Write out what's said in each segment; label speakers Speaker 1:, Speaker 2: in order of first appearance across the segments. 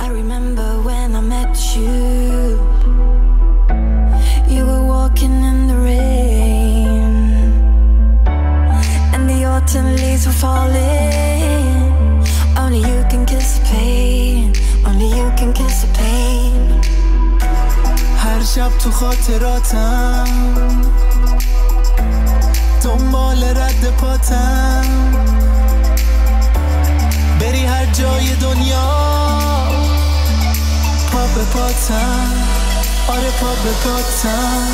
Speaker 1: I remember when I met you. You were walking in the rain, and the autumn leaves were falling. Only you can kiss the pain. Only you can kiss the pain.
Speaker 2: هر شب تو خاطراتم دنبال رد پاتم، بری هر جای دنیا پا به پاتم، آره پا به پاتم.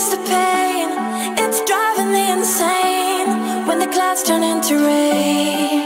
Speaker 1: Turn into rain.